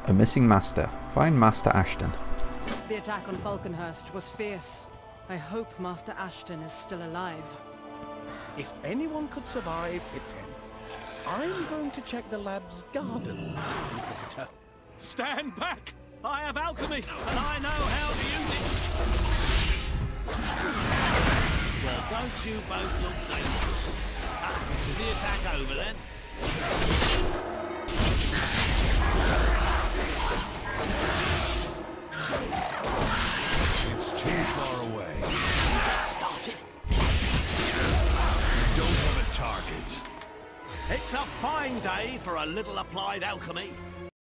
A missing master. Find Master Ashton. The attack on Falconhurst was fierce. I hope Master Ashton is still alive. If anyone could survive, it's him. I'm going to check the lab's garden, visitor. Stand back! I have alchemy, and I know how to use it! Well, don't you both look dangerous? Is the attack over then? It's too far away. Started. We don't have a target. It's a fine day for a little applied alchemy.